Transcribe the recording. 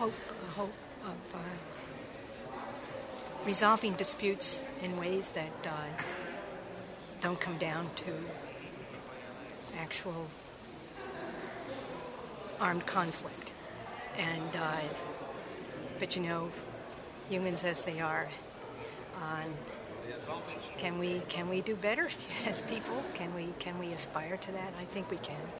hope of resolving disputes in ways that don't come down to actual armed conflict. And but you know, humans as they are, can we do better as people? Can we aspire to that? I think we can.